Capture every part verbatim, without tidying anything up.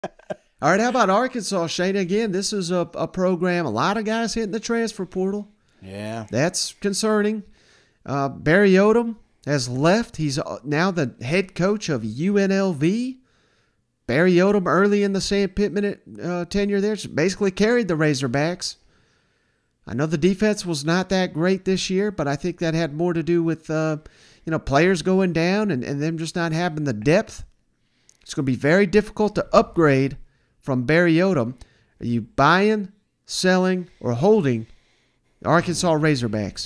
All right, how about Arkansas, Shane? Again, this is a, a program, a lot of guys hitting the transfer portal. Yeah. That's concerning. Uh, Barry Odom has left. He's now the head coach of U N L V. Barry Odom, early in the Sam Pittman uh, tenure there, basically carried the Razorbacks. I know the defense was not that great this year, but I think that had more to do with uh, you know players going down and, and them just not having the depth. It's going to be very difficult to upgrade from Barry Odom. Are you buying, selling, or holding Arkansas Razorbacks?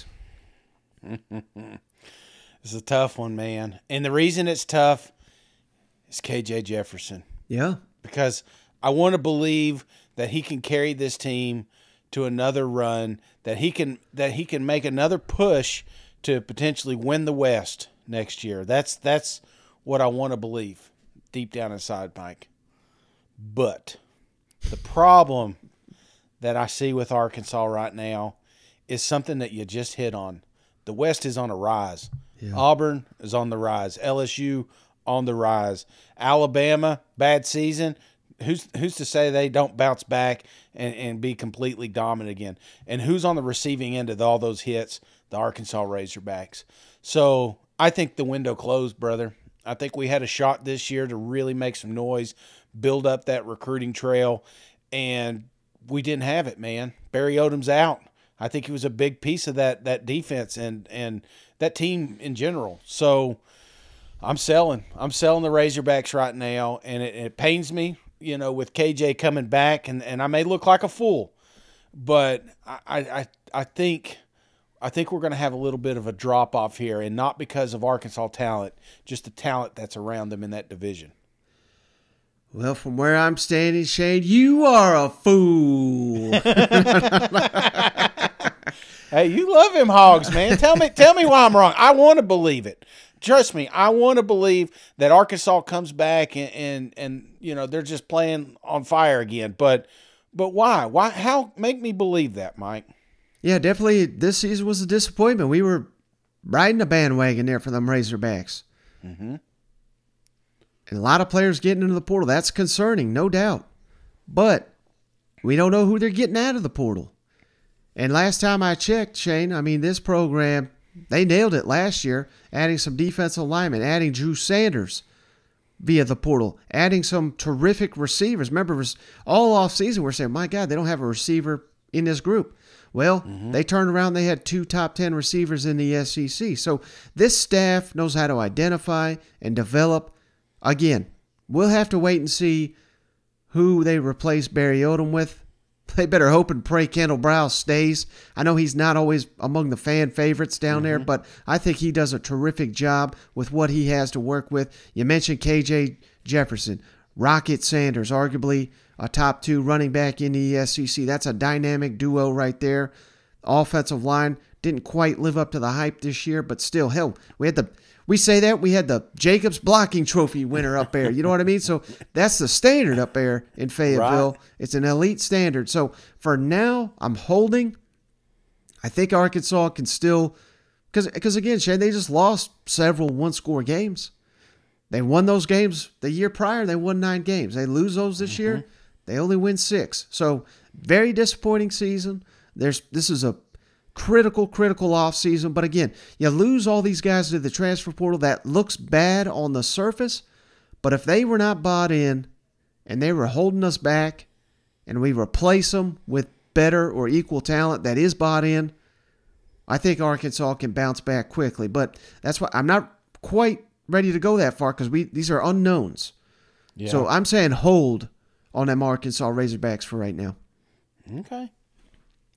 It's a tough one, man. And the reason it's tough is K J Jefferson. Yeah. Because I want to believe that he can carry this team to another run, that he can that he can make another push to potentially win the West next year. That's that's what I want to believe deep down inside, Mike. But the problem that I see with Arkansas right now is something that you just hit on. The West is on a rise. Yeah. Auburn is on the rise. L S U on the rise. Alabama, bad season. Who's who's to say they don't bounce back and, and be completely dominant again? And who's on the receiving end of all those hits? The Arkansas Razorbacks. So I think the window closed, brother. I think we had a shot this year to really make some noise, build up that recruiting trail, and we didn't have it, man. Barry Odom's out. I think he was a big piece of that that defense and and that team in general. So I'm selling. I'm selling the Razorbacks right now, and it, it pains me, you know, with K J coming back, and, and I may look like a fool, but I I, I think I think we're going to have a little bit of a drop off here, and not because of Arkansas talent, just the talent that's around them in that division. Well, from where I'm standing, Shane, you are a fool. Hey, you love him Hogs, man. Tell me, tell me why I'm wrong. I want to believe it. Trust me, I want to believe that Arkansas comes back and, and and you know they're just playing on fire again. But but why? Why? How? Make me believe that, Mike. Yeah, definitely. This season was a disappointment. We were riding a bandwagon there for them Razorbacks. Mm-hmm. And a lot of players getting into the portal. That's concerning, no doubt. But we don't know who they're getting out of the portal. And last time I checked, Shane, I mean, this program, they nailed it last year, adding some defensive linemen, adding Drew Sanders via the portal, adding some terrific receivers. Remember, all offseason we're saying, my God, they don't have a receiver in this group. Well, mm-hmm. they turned around, they had two top ten receivers in the S E C. So this staff knows how to identify and develop. Again, we'll have to wait and see who they replace Barry Odom with. They better hope and pray Kendall Browse stays. I know he's not always among the fan favorites down mm-hmm. there, but I think he does a terrific job with what he has to work with. You mentioned K J Jefferson, Rocket Sanders, arguably a top two running back in the S E C. That's a dynamic duo right there. Offensive line didn't quite live up to the hype this year, but still, hell, we had the we say that we had the Jacobs Blocking Trophy winner up there. You know what I mean? So that's the standard up there in Fayetteville. Right. It's an elite standard. So for now, I'm holding. I think Arkansas can still, because because again, Shane, they just lost several one-score games. They won those games the year prior. They won nine games. They lose those this mm-hmm. year. They only win six. So very disappointing season. There's this is a critical, critical offseason. But again, you lose all these guys to the transfer portal. That looks bad on the surface. But if they were not bought in and they were holding us back and we replace them with better or equal talent that is bought in, I think Arkansas can bounce back quickly. But that's why I'm not quite ready to go that far because we these are unknowns. Yeah. So I'm saying hold on them Arkansas Razorbacks for right now. Okay.